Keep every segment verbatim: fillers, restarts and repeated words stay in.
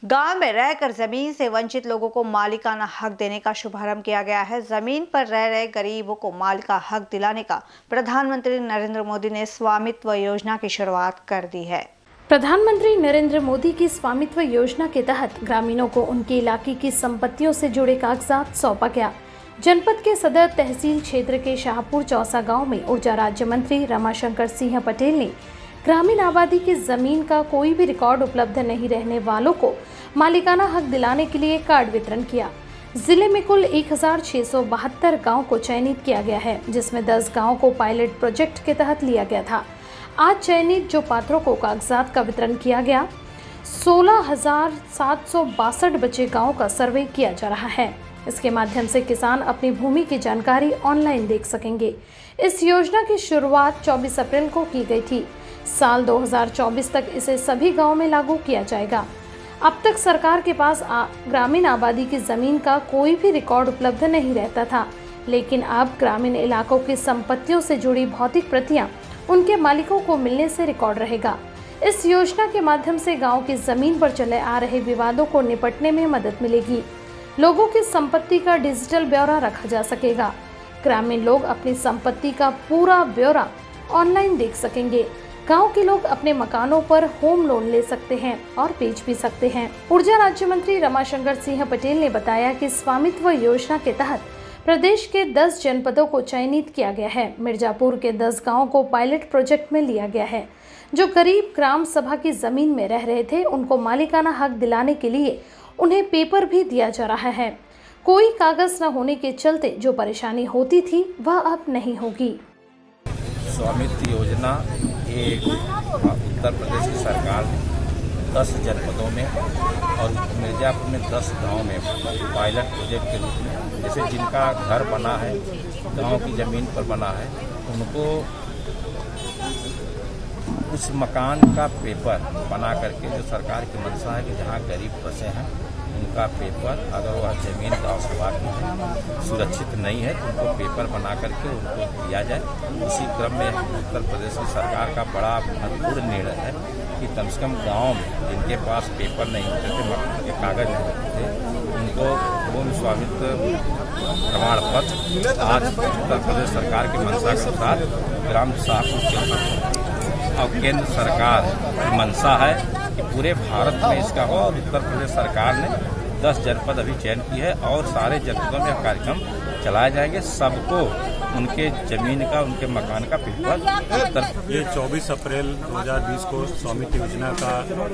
गांव में रहकर जमीन से वंचित लोगों को मालिकाना हक देने का शुभारंभ किया गया है। जमीन पर रह रहे गरीबों को मालिक का हक दिलाने का प्रधानमंत्री नरेंद्र मोदी ने स्वामित्व योजना की शुरुआत कर दी है। प्रधानमंत्री नरेंद्र मोदी की स्वामित्व योजना के तहत ग्रामीणों को उनके इलाके की संपत्तियों से जुड़े कागजात सौंपा गया। जनपद के सदर तहसील क्षेत्र के शाहपुर चौसा गांव में ऊर्जा राज्य मंत्री रमाशंकर सिंह पटेल ने ग्रामीण आबादी की जमीन का कोई भी रिकॉर्ड उपलब्ध नहीं रहने वालों को मालिकाना हक दिलाने के लिए कार्ड वितरण किया। जिले में कुल एक हजार छह सौ बहत्तर गाँव को चयनित किया गया है, जिसमें दस गाँव को पायलट प्रोजेक्ट के तहत लिया गया था। आज चयनित जो पात्रों को कागजात का वितरण किया गया, सोलह हजार सात सौ बासठ बचे गाँव का सर्वे किया जा रहा है। इसके माध्यम से किसान अपनी भूमि की जानकारी ऑनलाइन देख सकेंगे। इस योजना की शुरुआत चौबीस अप्रैल को की गई थी। साल दो हज़ार चौबीस तक इसे सभी गांव में लागू किया जाएगा। अब तक सरकार के पास ग्रामीण आबादी की जमीन का कोई भी रिकॉर्ड उपलब्ध नहीं रहता था, लेकिन अब ग्रामीण इलाकों की संपत्तियों से जुड़ी भौतिक प्रतियां उनके मालिकों को मिलने से रिकॉर्ड रहेगा। इस योजना के माध्यम से गाँव की जमीन पर चले आ रहे विवादों को निपटने में मदद मिलेगी। लोगों की संपत्ति का डिजिटल ब्यौरा रखा जा सकेगा। ग्रामीण लोग अपनी संपत्ति का पूरा ब्यौरा ऑनलाइन देख सकेंगे। गांव के लोग अपने मकानों पर होम लोन ले सकते हैं और बेच भी सकते हैं। ऊर्जा राज्य मंत्री रमाशंकर सिंह पटेल ने बताया कि स्वामित्व योजना के तहत प्रदेश के दस जनपदों को चयनित किया गया है। मिर्जापुर के दस गाँव को पायलट प्रोजेक्ट में लिया गया है। जो गरीब ग्राम सभा की जमीन में रह रहे थे, उनको मालिकाना हक दिलाने के लिए उन्हें पेपर भी दिया जा रहा है। कोई कागज न होने के चलते जो परेशानी होती थी वह अब नहीं होगी। स्वामित्व योजना एक उत्तर प्रदेश की सरकार ने दस जनपदों में और मिर्जापुर में दस गांव में पायलट प्रोजेक्ट के रूप में, जैसे जिनका घर बना है, गांव की ज़मीन पर बना है, उनको उस मकान का पेपर बना करके, जो सरकार की मंशा है कि जहाँ गरीब बसे हैं उनका पेपर, अगर वह जमीन का अवसर सुरक्षित नहीं है तो उनको पेपर बना करके उनको दिया जाए। इसी क्रम में उत्तर प्रदेश की सरकार का बड़ा महत्वपूर्ण निर्णय है कि कम से कम गाँव में जिनके पास पेपर नहीं होते थे, मकान के कागज नहीं होते थे, उनको भूमि स्वामित्व प्रमाण पत्र आज उत्तर प्रदेश सरकार की मंशा के साथ ग्राम शाहपुर के और केंद्र सरकार की मंशा है कि पूरे भारत में इसका हो, और उत्तर प्रदेश सरकार ने दस जनपद अभी चयन की है और सारे जनपदों में कार्यक्रम चलाए जाएंगे। सबको उनके जमीन का, उनके मकान का पेपर। ये चौबीस अप्रैल दो हज़ार बीस को स्वामित्व योजना का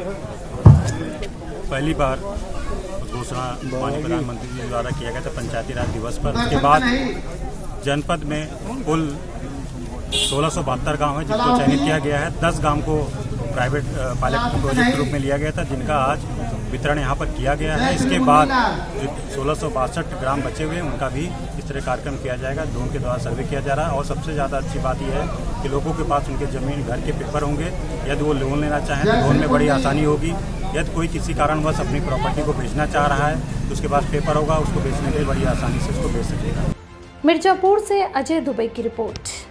पहली बार घोषणा माननीय प्रधानमंत्री जी द्वारा किया गया था पंचायती राज दिवस पर। उसके बाद जनपद में कुल सोलह सौ बहत्तर गाँव है जिनको चयनित किया गया है। दस गाँव को प्राइवेट पायलट प्रोजेक्ट के रूप में लिया गया था, जिनका आज वितरण यहाँ पर किया गया है। इसके बाद जो सोलह सौ बासठ ग्राम बचे हुए हैं उनका भी इस तरह कार्यक्रम किया जाएगा, ड्रोन के द्वारा सर्वे किया जा रहा है। और सबसे ज़्यादा अच्छी बात यह है कि लोगों के पास उनके ज़मीन, घर के पेपर होंगे। यदि वो लोन लेना चाहें तो लोन में बड़ी आसानी होगी। यदि कोई किसी कारणवश अपनी प्रॉपर्टी को बेचना चाह रहा है तो उसके पास पेपर होगा, उसको बेचने के लिए बड़ी आसानी से उसको बेच सकेगा। मिर्जापुर से अजय दुबे की रिपोर्ट।